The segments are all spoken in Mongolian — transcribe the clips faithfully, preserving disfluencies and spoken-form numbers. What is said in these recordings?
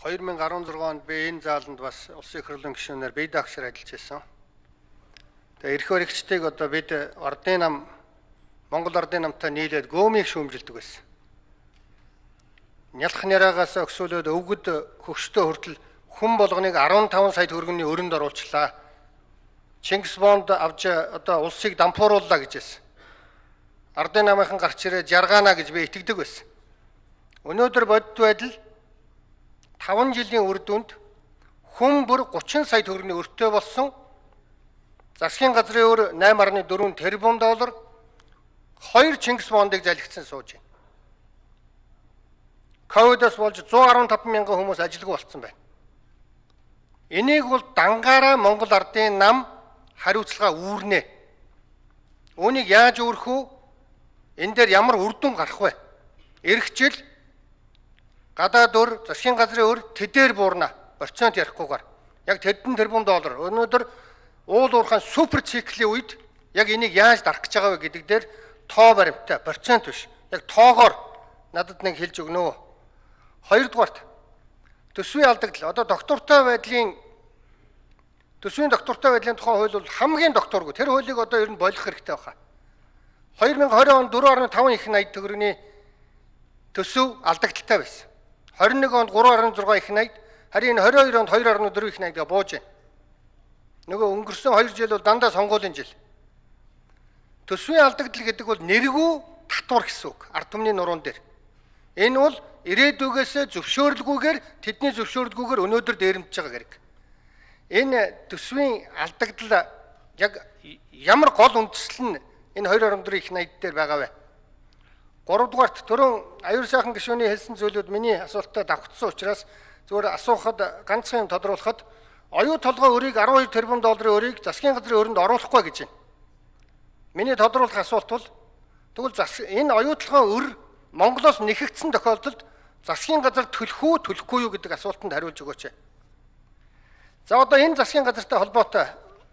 two thousand sixteen онд би энэ зааланд бас улсын их хурлын гишүүнээр бие даагшаар ажиллаж байсан. Тэгээ эрх баригчдыг одоо бид ордын нам Монгол ордын намтай нийлээд гөөмийг шүүмжилдэг байсан. Нялх няраагаас өксөөлөд өвгөд хөгштөө хүртэл хүн болгоныг fifteen сая төгрөгийн өрөнд оруулчлаа. Чингис бонд авч одоо улсыг дампуурууллаа гэж байсан. Ардын намынхан гарч ирээд жаргаана гэж би итгэдэг байсан. Өнөөдөр бодит байдал five жилийн үр дүнд хүн бүр thirty сая төгрөгийн өртөө болсон. Засгийн газрын өр nine point four тэрбум доллар two Чингис бондыг залгицсан сууж байна. Ковидос болж one fifteen мянган хүмүүс ажилгүй болцсон байна. Энийг бол дангаараа Монгол ардын нам хариуцлага үүрнэ. Үүнийг яаж үүрэх вэ? Энэ дээр ямар үр дүн гарах вэ? Ирэх жил гадаад өр, засгийн газрын өр тэдээр буурна. Процент ярихгүйгээр. Яг тэдэн тэрбум доллар. Өнөөдөр уул уурхайн супер циклийн үед яг энийг яаж дарах гэж байгаа вэ гэдэг дээр тоо баримттай, процент биш. Яг тоогоор надад нэг хэлж өгнө. Хоёрдугаарт төсвийн алдагдал. Одоо доктортой байдлын төсвийн доктортой байдлын тухай хууль бол хамгийн докторгүй. Тэр хуулийг одоо ер нь болох хэрэгтэй байна. twenty twenty онд four point five их найд төгрөгийн төсөв алдагдaltaй байсан. twenty-one онд three point six их найд, харин twenty-two онд two point four их найдгаа бууж байна. Нөгөө өнгөрсөн two жил бол дандаа сонгуулийн жил. Төсвийн алдагдал гэдэг бол нэргүй татвар гэсэн үг. Ард түмний нуруунд дээр. Энэ бол ирээдүгээс зөвшөөрлгүйгээр тэдний зөвшөөрлгүйгээр өнөөдөр дээрэмж байгаа хэрэг. Энэ төсвийн алдагдал яг ямар гол үндэслэл нь энэ two point four их найд дээр байгаа вэ? Гуравдугаарт түрүүн аюур сайхан гишүүний хэлсэн зүйлүүд миний асуултад давхцсан учраас зөвхөн асуухад ганцхан юм тодруулахад оюу толгой өрийг twelve тэрбум долларын өрийг засгийн газрын өрөнд оруулахгүй гэж байна. Миний тодруулах асуулт бол тэгвэл энэ оюу толгой өр Монголоос нэхэгдсэн тохиолдолд засгийн газар төлөх үү, төлөхгүй юу гэдэг асуултанд хариулж өгөөч. За одоо энэ засгийн газартай холбоотой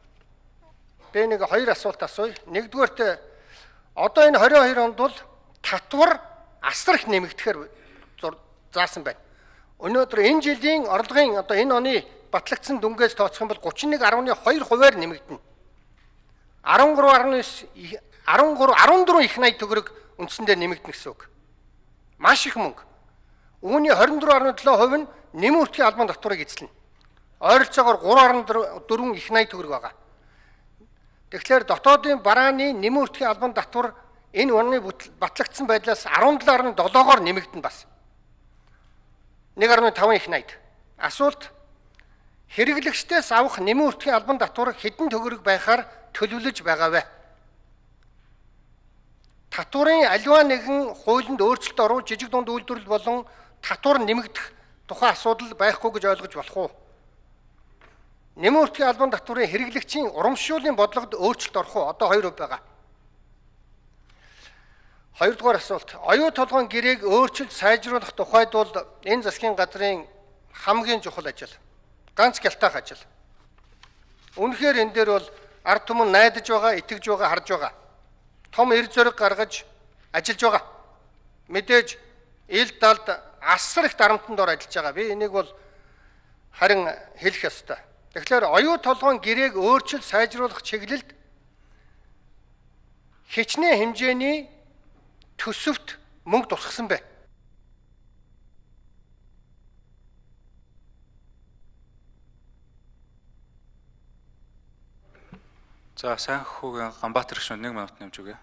би нэг хоёр асуулт асууя. Нэгдүгээрт одоо энэ twenty-two онд бол татвар асар их нэмэгдэхээр заасан байна. Өнөөдөр энэ жилийн орлогын одоо энэ оны батлагдсан дүнгээс тооцох юм бол thirty-one point two хувиар нэмэгдэнэ. thirty-three thirty-four их найд төгрөг үндсэндээ нэмэгдэнэ гэсэн үг. Маш их мөнгө. Үүний twenty-four point seven хувь нь нэмэгдэх албан татварыг эзэлнэ. Ойролцоогоор three point four их найд төгрөг байгаа. Тэгэхээр дотоодын барааны нэмэгдэх албан татвар энэ оны батлагдсан байдлаас seventeen point seven-оор нэмэгдэнэ бас. one point five их найд. Асуулт хэрэглэгчдээс авах нэмэгдэх албан татвар хэдэн төгрөг байхаар төлөвлөж байгаа вэ? Татварын аливаа нэгэн хуулинд өөрчлөлт оруулж жижиг дунд үйлдвэрлэл болон татвар нэмэгдэх тухай асуудал байхгүй гэж ойлгож болох уу? Нэмэгдэх албан татварын хэрэглэгчийн урамшууллын бодлогод өөрчлөлт орох уу? Одоо two хувь байгаа. Хоёрдугаар асуулт. Оюу толгойн гэрээг өөрчилж сайжруулах тухайд бол энэ засгийн газрын хамгийн чухал ажил. Ганц гялтаах ажил. Үнэхээр энэ дээр бол ард түмэн найдаж байгаа, итгэж байгаа, харж байгаа. Том эр зориг гаргаж ажиллаж байгаа. Мэдээж ил далд асар их дарамтанд ор ажиллаж байгаа. Би энийг бол харин хэлэх ёстой. Тэгэхээр оюу толгойн гэрээг өөрчилж сайжруулах чиглэлд хичнээн хэмжээний төсөвт мөнгө тусгасан бэ. За сайн хүүгийн Ганбаатар гишүүн one минут нэмж өгье.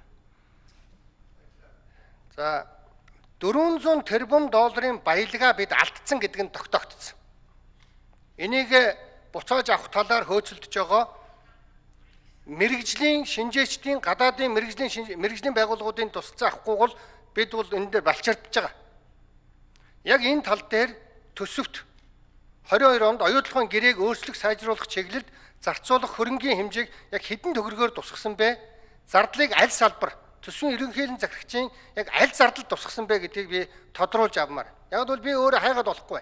За four hundred тэрбум долларын баялгаа бид алдсан гэдэг нь тогтоогдсон. Энийг буцааж авах талаар хөөцөлдөж байгаа мэрэгжлийн шинжээчдийн гадаадын мэрэгжлийн мэрэгжлийн байгууллагуудын тусалцаа авахгүй бол бид бол энэ дээр балчирдж байгаа. Яг энэ тал дээр төсөвт twenty-two онд оюу толгойн гэрээг өөрчлөх сайжруулах чиглэлд зарцуулах хөрөнгийн хэмжээг яг хэдэн төгрөгөөр тусгасан бэ? Зардлыг аль салбар төсвийн ерөнхийлөн захирагчийн яг аль зардал тусгасан бэ гэдгийг би тодруулж авмаар. Яг бол би өөрөө хайгаад болохгүй.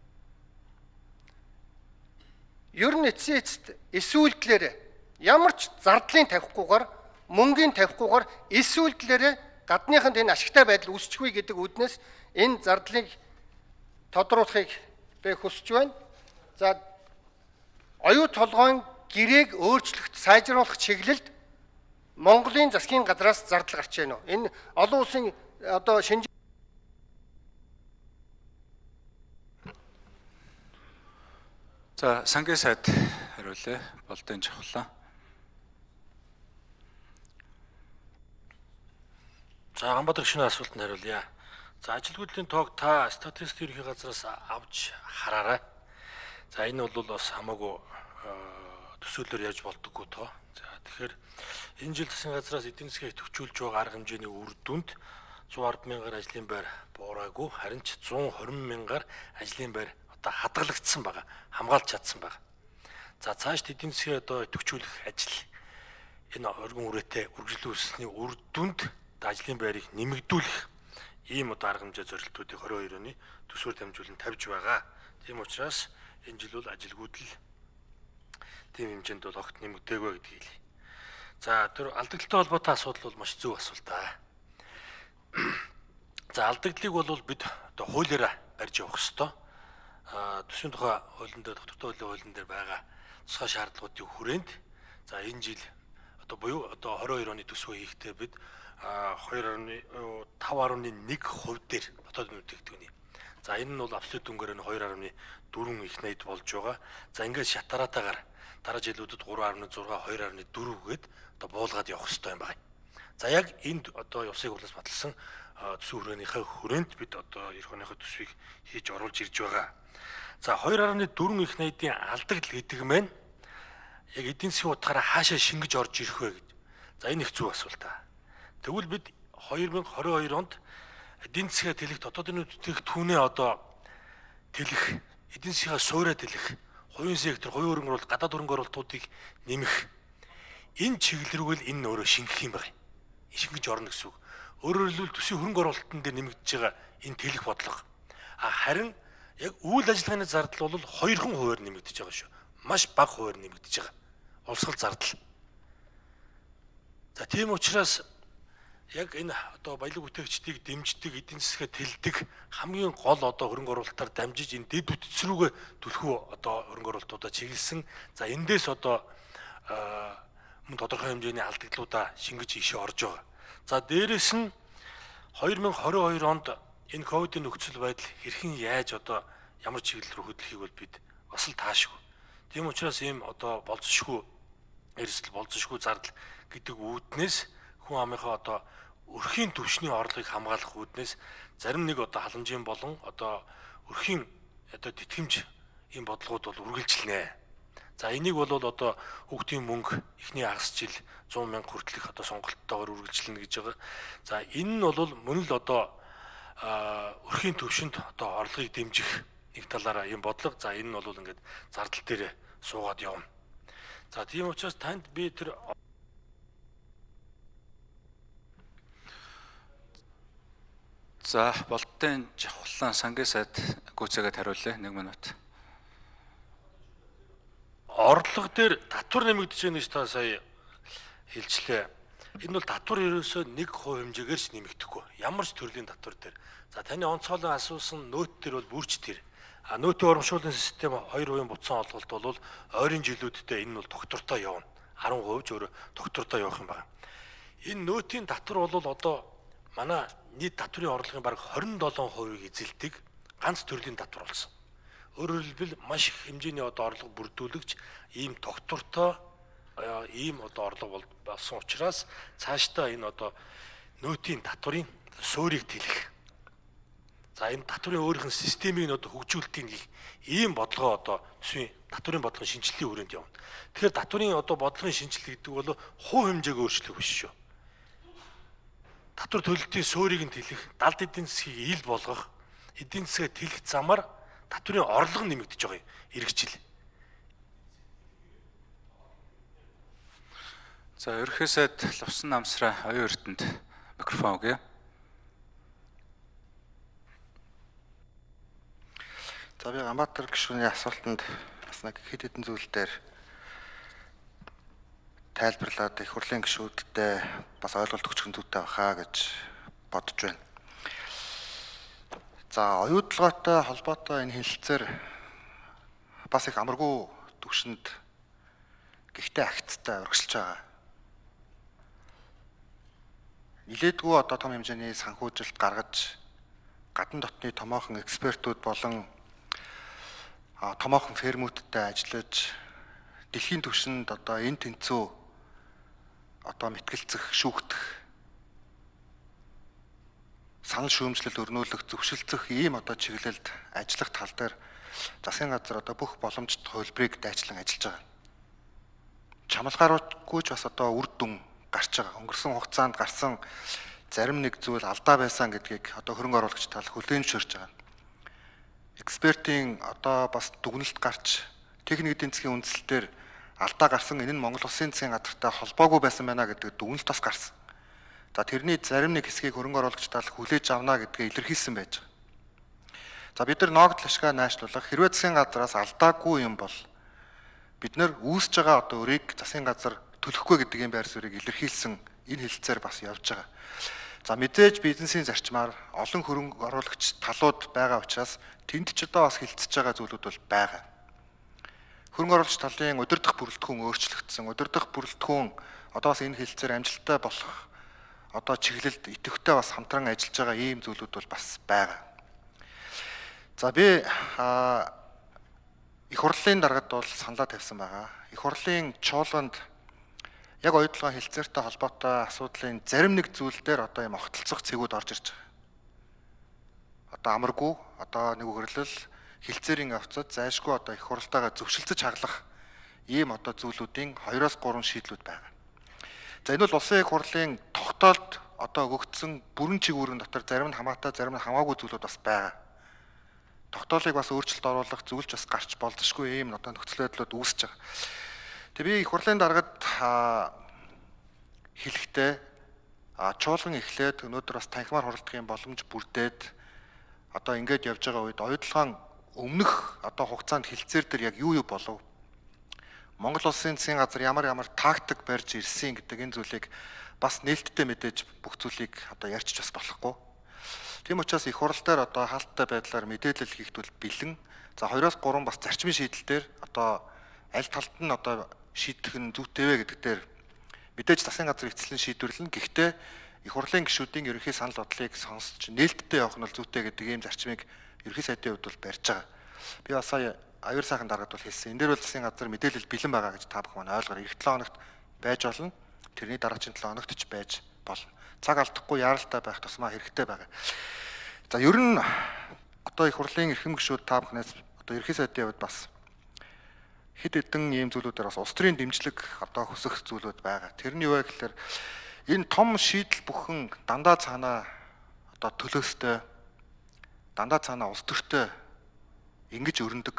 Ер нь эцсийн эцэст эсвүүлдлээр ямар ч зардлын тавихгүйгээр мөнгөний тавихгүйгээр эсвүүлдлээр гадныханд энэ ашигтай байдал үүсчихвэ гэдэг үднээс энэ зардлыг тодруулахыг бэ хүсэж байна. За оюу толгойн гэрээг өөрчлөлт сайжруулах чиглэлд Монголын засгийн газраас зардал гарч байна уу? Энэ олон улсын одоо шинж За сангийн сайд хариулъя. Болдын жавхлаа. За Ганбаатар гишүүний асуултанд хариулъя. За ажилгүйдлийн тоог та статистик ерхий газраас авч хараарай. За энэ бол бас хамаагүй төсөөлөөр яаж болдоггүй тоо. За тэгэхээр энэ жил засгийн газраас эдийн засгийг төвчүүлж байгаа арга хэмжээний үр дүнд зуун арван мянгаар ажлын байр буураагүй, харин ч зуун хорин мянгаар ажлын байр одоо хадгалагдсан байгаа, хамгаалж чадсан байгаа. За цааш эдийн засгийг одоо төвчүүлэх ажил энэ өргөн үрээтэй үргэлжлүүлсэний үр дүнд ажлын байрыг нэмэгдүүлэх ийм одоо арга хэмжээ зорилтуудыг двадцать двадцать оны төсвөр дамжуулан тавьж байгаа. Тийм учраас энэ жил бол ажилгүйд л тийм хэмжээнд бол огт нэмэгдээгүй гэдгийг хэлье. За тэр алдагдaltaй холбоотой асуудал бол маш зөв асуулт аа. За алдагдлыг бол бид одоо хуулиараа барьж явах ёстой. А төсвийн тухай хуулийн дээр доктортой хуулийн дээр байгаа тусгай шаардлагуудын хүрээнд за энэ жил одоо буюу одоо двадцать двадцать оны төсвөө хийхдээ бид two point five нэг хувь дээр дотоод нүүдэгдэхүүний. За энэ нь бол абсолют дүнгээр нь two point four их найд болж байгаа. За ингээд шатараатаагаар дараа жилүүдэд three point six, two point four гээд одоо буулгаад явах хэрэгтэй юм байна. За яг энд одоо ёсыг хурлаас баталсан төсвийн хүрээнийхээ хүрээнд бид одоо эх оныхоо төсвийг хийж оруулж ирж байгаа. За two point four их найдын алдагдал гэдэг нь яг эдийн засгийн утгаараа хаашаа шингэж орж ирэх вэ гэж. За энэ их зөв асуулт аа. Тэгвэл бид twenty twenty-two онд эдийн засгийн тэлэх дотоодын бүтээгдэхүүнээ одоо тэлэх, эдийн засгийн суурьа тэлэх, хувийн сектор, хувийн хөрөнгө оруулалт, гадаад хөрөнгө оруулалтуудыг нэмэх энэ чиглэл рүү л энэ өөрөө шингэх юм байна. Шингэж орно гэсэн үг. Өөрөөр хэлбэл төсвийн хөрөнгө оруулалтын дээр нэмэгдэж байгаа энэ тэлэх бодлого. А харин яг үйл ажиллагааны зардал бол хоёрхан хувиар нэмэгдэж байгаа шүү. Маш бага хувиар нэмэгдэж байгаа. Улсгал зардал. За тийм учраас яг энэ одоо баялаг бүтээгчдийг дэмждэг, эдийн засгаа тэлдэг хамгийн гол одоо хөрөнгө оруулалтаар дамжиж энэ дэд бүтц рүүгээ түлхүү одоо хөрөнгө оруулалтуудаа чиглэсэн. За эндээс одоо мөн тодорхой хэмжээний алдагдлуудаа шингэж ийшээ орж байгаа. За дээрэс нь twenty twenty-two онд энэ ковидын нөхцөл байдал хэрхэн яаж одоо ямар чиглэл рүү хөдлөхийг бол бид бас л таашгүй. Тийм учраас ийм одоо болцсошгүй эрсдэл болцсошгүй зардал гэдэг үүднээс хүн амынхаа одоо өрхийн төвшний орлогыг хамгаалах үүднээс зарим нэг одоо халамжийн болон одоо өрхийн одоо тэтгэмж ийм бодлогууд бол үргэлжилнэ. За энийг бол одоо хүүхдийн мөнгө эхний хагас жил one hundred мянга хүртэлх одоо сонголттойгоор үргэлжилнэ гэж байгаа. За энэ нь бол мөн л одоо өрхийн төвшөнд одоо орлогыг дэмжих нэг талаараа ийм бодлого. За энэ нь бол ингээд зардал дээр суугаад явна. За тийм учраас танд би тэр За болтын жавхлан сангийн сайд гүйцээгээд хариулъя. Нэг минут. Орлого дээр татвар нэмэгдэж байгаа гэж та сая хэлжлээ. Энэ бол татвар ерөөсөө нэг хувь хэмжээгээр ч нэмэгдэхгүй. Ямар ч төрлийн татвар дээр. За таны онцгойлон асуусан нөөт дээр бол бүрч тэр. А нөөтийн урамшууллын систем two хувийн буцаан олголт бол ойрын жилүүдэд энэ бол доктортой явна. ten percent ч өөрөө доктортой явах юм байна. Энэ нөөтийн татвар бол одоо манай нийт татврын орлогын бараг twenty-seven percent-ийг эзэлдэг ганц төрлийн татвар болсон. Өөрөөр хэлбэл маш их хэмжээний одоо орлого бүрдүүлэгч ийм доктортой ийм одоо орлого болсон учраас цаашдаа энэ одоо нөөтийн татврын суурийг тэлэх. За энэ татврын өөрийнх нь системийг нь одоо хөгжүүлэлтийн ийм бодлогоо одоо төсвийн татврын бодлогын шинжилгээний хүрээнд явна. Тэгэхээр татврын одоо бодлогын шинжилгээ гэдэг бол хувь хэмжээг өөрчлөх биш шүү. Татвар төлөлтийн суурийг нь тэлэх, далд эдийн засгийг ил болгох, эдийн засгаа тэлэх замаар татврын орлого нэмэгдэж байгаа юм. Иргэжил. За ерөнхий сайд Лувсан Намсраа оюун эрдэнэт микрофон өгье. За би Ганбаатар гишүүний асуултанд бас нэг хэд хэдэн зүйл дээр тайлбарлаад их хурлын гишүүдтэй бас ойлголт өгөх зүйтэй бахаа гэж бодож байна. За оюутлогоотой холбоотой энэ хэлэлцээр бас их амаргүй түвшинд гэхдээ агттай урагшилж байгаа. Нилээдгүй одоо том хэмжээний санхүүжилт гаргаж гадна дотны томоохон экспертүүд болон томоохон фермүүдтэй ажиллаж дэлхийн түвшинд одоо энэ тэнцүү одоо мэтгэлцэх, шүүхтэх, санал шүүмжлэл өрнүүлэх, зөвшөлдсөх ийм одоо чиглэлд ажиллах тал дээр засгийн газар одоо бүх боломжит хувилбарыг дайчлан ажиллаж байгаа. Чамлгааргүй ч бас одоо үр дүн гарч байгаа. Өнгөрсөн хугацаанд гарсан зарим нэг зүйл алдаа байсан гэдгийг одоо хөрөнгө оруулагч тал хүлээн зөвшөөрч байгаа. Экспертийн одоо бас дүгнэлт гарч техник эдийн засгийн үндслэлээр алдаа гарсан, энэ нь Монгол Улсын засгийн газартай холбоогүй байсан байна гэдэг дүгнэлт бас гарсан. За тэрний зарим нэг хэсгийг хөрөнгө оруулагч тал хүлээж авна гэдгээ илэрхийлсэн байж байгаа. За бид нар ногдол ашгаа найшлуулах хэрвээ засгийн газараас алдаагүй юм бол бид нар үүсэж байгаа одоо өрийг засгийн газар төлөхгүй гэдэг юм байр суурийг илэрхийлсэн энэ хэлэлцээр бас явж байгаа. За мэдээж бизнесийн зарчмаар олон хөрөнгө оруулагч талууд байгаа учраас тэнд ч одоо бас хилцэж байгаа зүйлүүд бол байгаа. Хөрөнгө оруулагч талын удирдах бүрэлдэхүүн өөрчлөгдсөн. Удирдах бүрэлдэхүүн одоо бас энэ хэлэлцээр амжилттай болох одоо чиглэлд идэвхтэй бас хамтран ажиллаж байгаа ийм зүйлүүд бол бас байгаа. За би их хурлын даргад бол саналаа тавьсан байгаа. Их хурлын чуулганд яг оюутлогын хэлцээртэй холбоотой асуудлын зарим нэг зүйл дээр одоо юм огтлцох цэгүүд орж ирж байгаа. Одоо амаргүй одоо нэг өгөрлөл хэлцээрийн явцад зайшгүй одоо их хурлтайгаа зөвшөлдөж хаглах ийм одоо зүйлүүдийн хоёроос гурван шийдлүүд байгаа. За энэ бол улсын их хурлын тогтоолд одоо өгөгдсөн бүрэн чиглэлийн дотор зарим нь хамаатай, зарим нь хамаагүй зүйлүүд бас байгаа. Тогтоолыг бас өөрчлөлт оруулах зүйлч бас гарч болзошгүй ийм одоо нөхцөл байдлууд үүсэж байгаа. Тэг би их хурлын даргад хэлэхдээ чуулган эхлээд өнөөдөр бас танхимаар хуралдахын боломж бүрдээд одоо ингэж явж байгаа үед оюутлогын өмнөх одоо хугацаанд хэлцээр дээр яг юу юу болов? Монгол Улсын засгийн газар ямар ямар тактик барьж ирсэн гэдэг энэ зүйлийг бас нээлттэй мэдээж бүх зүйлийг одоо ярьчих бас болохгүй. Тийм учраас их хурал дээр одоо хаалттай байдлаар мэдээлэл хийхдээ бэлэн. За хоёроос гурван бас зарчмын шийдэл дээр одоо аль талд нь одоо шийдэх нь зүйтэй вэ гэдэг дээр мэдээж засгийн газар эцэслэн шийдвэрлэнэ. Гэхдээ их хурлын гишүүдийн ерөнхий санал бодлыг сонсч нээлттэй явах нь зүйтэй гэдэг ийм зарчмыг ерөнхий сайдын хувьд бол барьж байгаа. Би бас сая аюур сайхан даргад бол хэлсэн. Энэ дээр бол засгийн газар мэдээлэл бэлэн байгаа гэж та бүхэн ойлгоо. Эх долоо хоногт байж болно. Тэрний дараагийн долоо хоногт ч байж болно. Цаг алдахгүй яаралтай байх тусмаа хэрэгтэй байгаа. За ер нь одоо их хурлын эрхэм гишүүд та бүхнээс одоо ерөнхий сайдын хувьд бас хэд хэдэн ийм зүйлүүдээр бас улс төрийн дэмжлэг одоо хүсэх зүйлүүд байгаа. Тэрний юу вэ гэхээр энэ том шийдэл бүхэн дандаа цаанаа одоо төлөөстэй дандаа цаанаа улс төртэй ингэж өрнөдөг.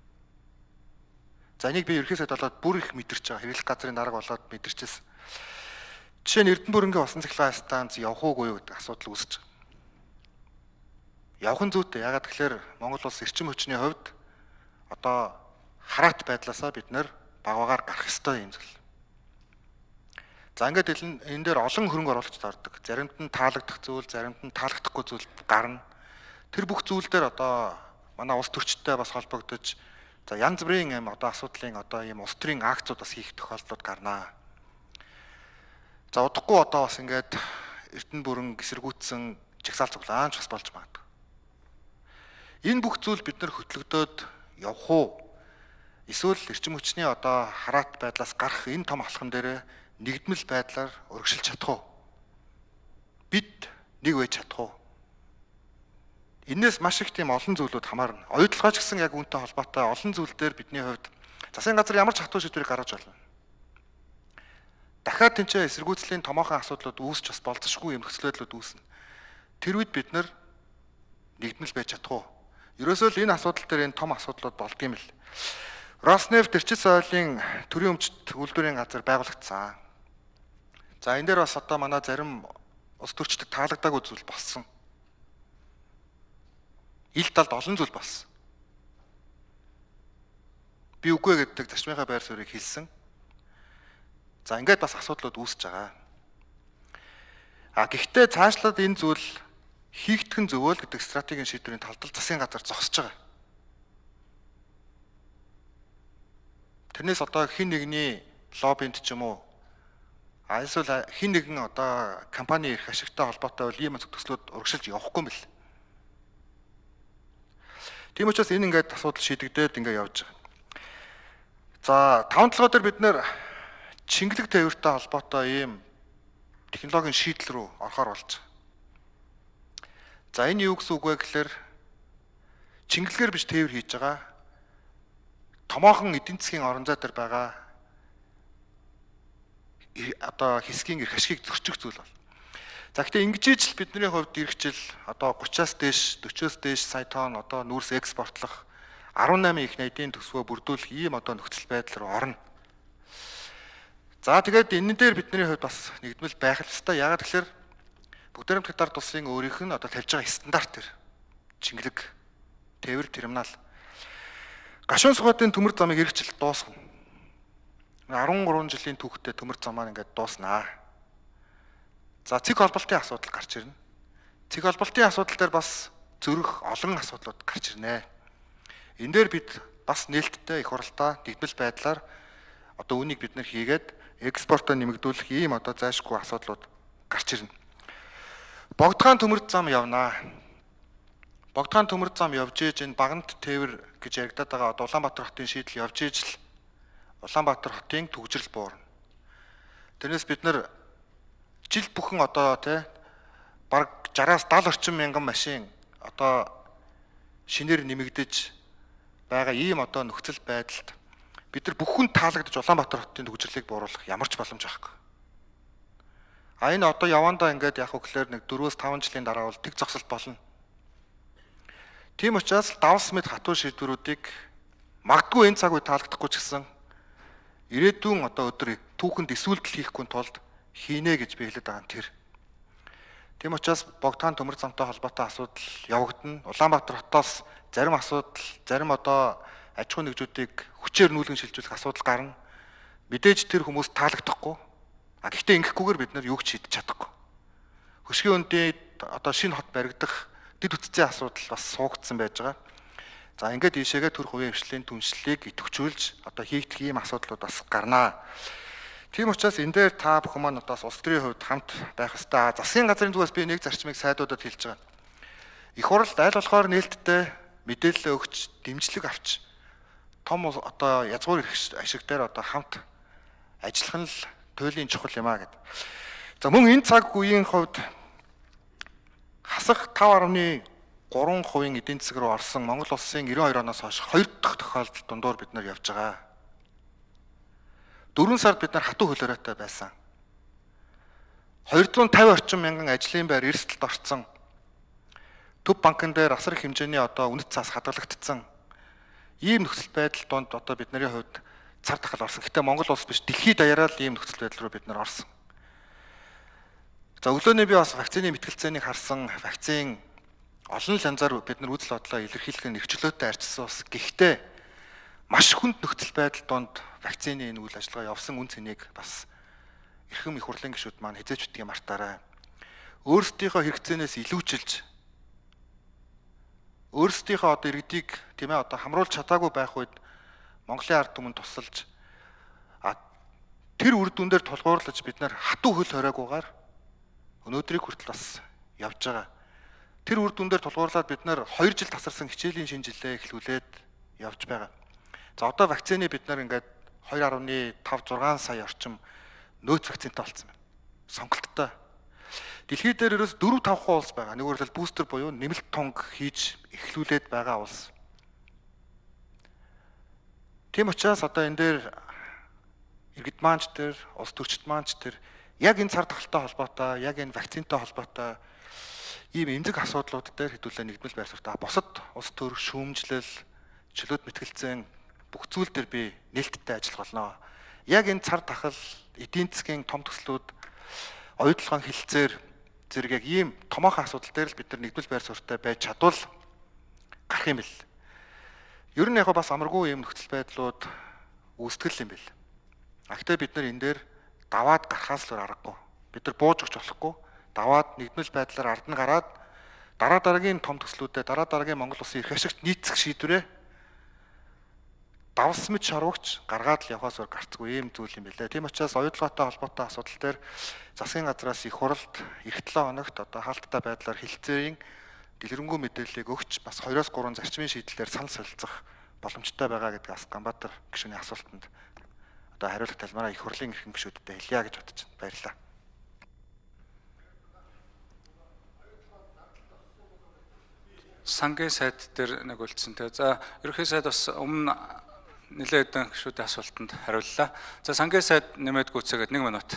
За энийг би ерөнхий сайд болоод бүр их мэдэрч байгаа. Хэрэглэх газрын дарга болоод мэдэрчээс. Жишээ нь Эрдэнэ бүрэнгийн усан цахилгаан станц явах уугүй юу гэдэг асуудал үүсэж байгаа. Явах нь зүйтэй. Ягаад гэхээр Монгол улс эрчим хүчний хувьд одоо хараат байдлаасаа бид нэр багваагаар гарах ёстой юм зүйл. За ингээд хэлэн энэ дээр олон хөрөнгө оруулагч ордог. Заримд нь таалагдах зүйл, заримд нь таалагдахгүй зүйл гарна. Тэр бүх зүйл дээр одоо манай улс төрчтэй бас холбогдож за янз бүрийн юм одоо асуудлын одоо ийм улс төрийн акцууд бас хийх тохиолдлууд гарнаа. За удахгүй одоо бас ингээд Эрдэнэ бүрэн гисэргүүцсэн жагсаал цуглаанч бас болж магадгүй. Энэ бүх зүйл бид нар хөтлөгдөөд явах уу? Эсвэл эрчим хүчний одоо хараат байдлаас гарах энэ том алхам дээр нэгдмэл байдлаар урагшилж чадах уу? Бид нэг байж чадах уу? Энээс маш их тийм олон зүйлүүд хамаарна. Оюутлогооч гэсэн яг үүнтэй холбоотой олон зүйл дээр бидний хувьд засгийн газар ямар ч хатуу шийдвэрийг гаргаж болно. Дахиад тэнцээ эсэргүүцлийн томоохон асуудлууд үүсч бас болцсохгүй юм нөхцөл байдлууд үүснэ. Тэр үед бид нар нэгдмэл байж чадах уу? Ерөөсөө л энэ асуудал дээр энэ том асуудлууд болдгийм л. Роснефть эрчил соёлын төрийн өмчт үйлдвэрийн газар байгуулагдсан. За энэ дээр бас одоо манай зарим улс төрчдөд таалагдаагүй зүйл болсон. Ил талд олон зүйл болсон. Би үгүй гэдэг зарчмынхаа байр суурийг хэлсэн. За ингээд бас асуудлууд үүсэж байгаа. А гэхдээ цаашлаад энэ зүйл хийгдэх нь зөвөө л гэдэг стратегийн шийдвэрийн талд засгийн газар зогсож байгаа. тэрнээс одоо хин нэгний лоббинд ч юм уу а эсвэл хин нэгэн одоо компани эрх ашигтай холбоотой бол ийм төслүүд урагшилж явахгүй юм бэл. Тийм учраас энэ ингээд асуудал шийдэгдээд ингээд явж байгаа. За таван толгой дээр бид нэр чингэлэг тээвэртэй холбоотой ийм технологийн шийдэл рүү орохоор болж байгаа. За энэ юу гэсэн үг вэ гэхээр чингэлгээр биш тээвэр хийж байгаа томоохон эдийн засгийн орон зай дээр байгаа одоо хэсгийн эрх ашигыг зөрчих зүйл бол. За гэхдээ ингэж ижил бидний хувьд ирэх жил одоо гурваас дээш дөрвөөс дээш сая тонн одоо нүүрс экспортлох арван найман их найдын төсвөө бүрдүүлэх ийм одоо нөхцөл байдал руу орно. За тэгээд энэ дээр бидний хувьд бас нэгдмэл байх л ёстой. Яагаад гэхээр бүгд найрамдах дард улсын өөрийнх нь одоо тавьж байгаа стандарт төр чингэлэг тээвэр терминал гашуун сугаатын төмөр замыг хэрэгжил дуусгав. арван гурван жилийн түүхтэй төмөр зам маань ингээд дууснаа. За цэг холболтын асуудал гарч ирнэ. Цэг холболтын асуудал дээр бас зөрөх олон асуудлууд гарч ирнэ. Энэ дээр бид бас нээлттэй их хуралдаа нэгдмэл байдлаар одоо үнийг бид нэр хийгээд экспортоо нэмэгдүүлэх ийм одоо зайлшгүй асуудлууд гарч ирнэ. Богдгаан төмөр зам явнаа. Богдгаан төмөр зам явж ээж энэ багант тээвэр гэж яригадаад байгаа одоо Улаанбаатар хотын шийдэл явж ээж л Улаанбаатар хотын төгжрөл буурна. Тэрнээс бид нар жил бүхэн одоо тий бараг жараас даал орчим мянган машин одоо шинээр нэмэгдэж байгаа ийм одоо нөхцөл байдалд бид нар бүхэн таалагдж Улаанбаатар хотын төгжрлийг бууруулах ямар ч боломж байхгүй. А энэ одоо явандаа ингээд яг хөглөөр нэг дөрвөөс таван жилийн дараа бол тэг зогсолт болно. Тийм учраас давс мэд хатуу шийдвэрүүдийг магадгүй энэ цаг үе таалагдахгүй ч гэсэн ирээдүйн одоо өдөр түүхэнд эсвэлдэл хийхгүй тулд хийнэ гэж би хэлээд байгаа юм тэр. Тийм учраас Богдгаан төмөр замтай холбоотой асуудал явагдана. Улаанбаатар хотоос зарим асуудал, зарим одоо аж ахуй нэгжүүдийг хүчээр нүүлгэн шилжүүлэх асуудал гарна. Мэдээж тэр хүмүүс таалагдахгүй. А гэхдээ ингэхгүйгээр бид нар юу ч шийдэж чадахгүй. Хөшгийн үндийн одоо шинэ хот баригдах дэд үтцийн асуудал бас суугдсан байж байгаа. За ингээд ийшээгээ төр хувийн хвшлийн түншлэлийг идэвхжүүлж одоо хийгдэх ийм асуудлууд бас гарнаа. Тийм учраас энэ дээр та бүхэн маань одоо улс төрийн хувьд хамт байх ёстой. Засгийн газрын зүгээс би нэг зарчмыг сайдуудад хэлж байгаа. Их хурлд аль болохоор нээлттэй мэдээлэл өгч, дэмжлэг авч том одоо язгуур эрх ашиг дээр одоо хамт ажиллах нь л туйлын чухал юм а гэдэг. За мөн энэ цаг үеийн хувьд хасах таван гаруй гурван хувийн эдийн засаг руу орсон Монгол улсын девяносто хоёр оноос хойш хоёр дахь тохиолдолд дундуур бид нар явж байгаа. дөрвөн сард бид нар хатуу хөлөөрөөтэй байсан. двести и пятьдесят орчим мянган ажлын байр эрсдэлд орсон. Төв банкн дээр асар их хэмжээний одоо үнэт цаас хадгалагдсан. Ийм нөхцөл байдал донд одоо бидний хувьд цар тахал орсон. Гэтэ Монгол улс биш дэлхийд даяараа л ийм нөхцөл байдал руу бид нар орсон. За өглөөний би бас вакцины мэтгэлцээнийг харсан. Вакцин олон янзаар бид нар үзэл бодлоо илэрхийлэх нь эрхчлөөтэй арчсан ус. Гэхдээ маш хүнд нөхцөл байдал донд вакцины энэ үйл ажиллагаа явсан үн цэнийг бас эрхэм их хурлын гишүүд маань хязгаарч битгий мартаарай. Өөрсдийнхөө хэрэгцээнээс илүүчилж өөрсдийнхөө одоо иргэдийг тийм ээ одоо хамруулж чадаагүй байх үед Монголын ард түмэнд тусалж а тэр үр дүн дээр тулгуурлаж бид нар хатуу хөл хоройгүйгээр өнөөдрийг хүртэл бас явж байгаа. Тэр үр дүн дээр тулгуурлаад бид нар хоёр жил тасарсан хичээлийн шинэ жилээ эхлүүлээд явж байгаа. За одоо вакцины бид нар ингээд two point five зургаан сая орчим нөөц вакцинтай болсон байна. Сонголттой. Дэлхийд дээр ерөөс four five улс байгаа. Нэгүгээр л бустер буюу нэмэлт тонг хийж эхлүүлээд байгаа улс. Тийм учраас одоо энэ дээр иргэд маанч тэр, улс төрчид маанч тэр яг энэ цар тахалтай холбоотой, яг энэ вакцинтай холбоотой ийм эмзэг асуудлууд дээр хэдүүлээ нэгдмэл байр суурьтай. Бусад улс төр, шүүмжлэл, чөлөөт мэтгэлцэн бүх зүйл дээр би нээлттэй ажиллах болно. Яг энэ цар тахал, эдийн засгийн том төслүүд, оюутлогын хилцээр зэрэг яг ийм томоохон асуудал дээр л бид нар нэгдмэл байр суурьтай байж чадвал гарах юм бэл. Ер нь яг бас амаргүй ийм нөхцөл байдлууд үүсгэл юм бэл. А гэхдээ бид нар энэ дээр даваад гарахаас л аргагүй. Бид нар бууж өгч болохгүй. Даваад нэгдмэл байдлаар ард нь гараад дараа дараагийн том төслүүдэд дараа дараагийн Монгол улсын эрх ашигт нийцэх шийдвэрээ давс мэд шаруугч гаргаад л явахаас өөр гарцгүй ийм зүйл юм билээ. Тийм учраас оюутлагатай холбоотой асуудал дээр засгийн газраас их хуралд эх долоо хоногт одоо хаалттай байдлаар хэлэлцээрийн дэлгэрэнгүй мэдээллийг өгч бас хоёроос гурван зарчмын шийдлээр санал солилцох боломжтой байгаа гэдэг Ас Ганбаатар гишүүний асуултанд одоо хариулах талбараа их хурлын эрхэм гишүүдтэй хэлье гэж бодож байна. Баярлалаа. Сангийн сайд дээр нэг үлдсэнтэй. За ерөнхий сайд бас өмнө нэлээд хэдэн гишүүдийн асуултанд хариуллаа. За сангийн сайд нэмээд гүйцээгээд нэг минут.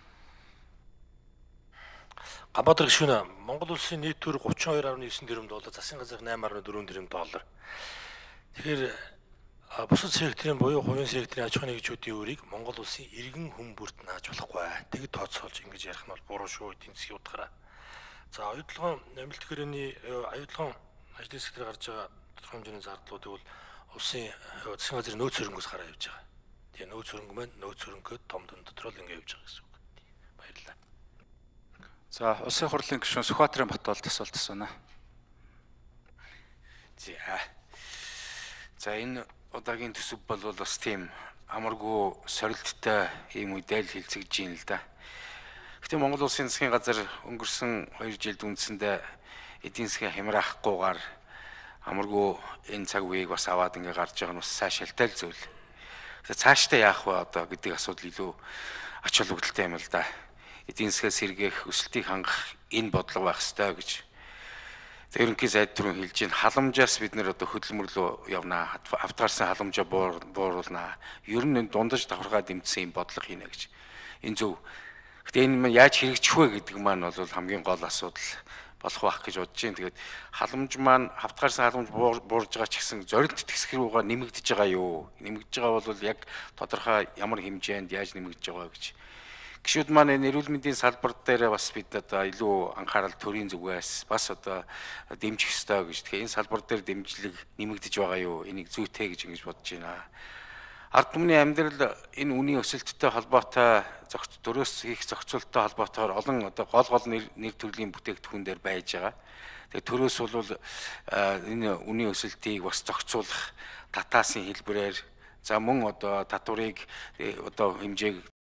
Ганбаатар гишүүн Монгол улсын нийт төр гучин хоёр гаруй девять тэрбум доллар, засгийн газрын найман гаруй дөрвөн тэрбум доллар. Тэгэхээр бусад секторын буюу хувийн секторын аж ахуйн нэгжүүдийн өрийг Монгол улсын иргэн хүн бүрт нааж болохгүй. Тэгэд тооцоолж ингэж ярих нь бол буруу шүү эдийн засгийн утгаараа. За оюутлогын нэмэлт гэрээний оюутлогын ажлын сектор гарч байгаа тодорхой хэмжээний зардлуудыг бол улсын засгийн газрын нөөц хөрөнгөөс гараа явж байгаа. Тэгээ нөөц хөрөнгө маань нөөц хөрөнгөд том дүн дотор л ингэ явж байгаа гэсэн үг. Баярлалаа. За улсын хурлын гишүүн Сүхбаатарын Батболд асуулт асууна. За. За энэ удаагийн төсөв бол бас тийм амаргүй сорилттой ийм үедээ л хэлцэгдэж байна л да. Гэхдээ Монгол улсын засгийн газар өнгөрсөн хоёр жилд үндсэндээ эдийн засгийн хямраахгүйгээр амаргүй энэ цаг үеийг бас аваад ингээ гарч байгаа нь бас сайн шалтай л зүйл. Тэгэхээр цаашдаа яах вэ одоо гэдэг асуудал илүү ач холбогдолтой юм л да. Эдийн засгаас сэргээх, өсөлтийг хангах энэ бодлого байх ёстой гэж. Ерөнхий сайд түрүүн хэлж байна. Халамжаас бид нэр одоо хөдөлмөрлөө явнаа. Автогарсан халамжаа бууруулнаа. Ер нь дундаж давхаргаа дэмжсэн юм бодлого хийнэ гэж. Энэ зөв. Гэтэ энэ яаж хэрэгжих вэ гэдэг маань бол хамгийн гол асуудал болох байх гэж бодож байна. Тэгээд халамж маань автогарсан халамж буурж байгаа ч гэсэн зорилт тэтгэсгэр рүүгээ нэмэгдэж байгаа юу? Нэмэгдэж байгаа бол яг тодорхой ямар хэмжээнд яаж нэмэгдэж байгаа гэж. Гишүүд маань эрүүл мэндийн салбар дээр бас бид одоо илүү анхаарал төрийн зүгээс бас одоо дэмжих ёстой гэж. Тэгэхээр энэ салбар дээр дэмжлэг нэмэгдэж байгаа юу? Энийг зүйтэй гэж ингэж бодож байна. Ард түмний амьдрал энэ үнийн өсөлттэй холбоотой зохиц дөрөөс их зохицуулттай холбоотойгоор олон одоо гол гол нэр төрлийн бүтээгдэхүүн дээр байж байгаа. Тэгээ төрөөс бол энэ үнийн өсөлтийг бас зохицуулах татаасын хэлбэрээр за мөн одоо татварыг одоо хэмжээг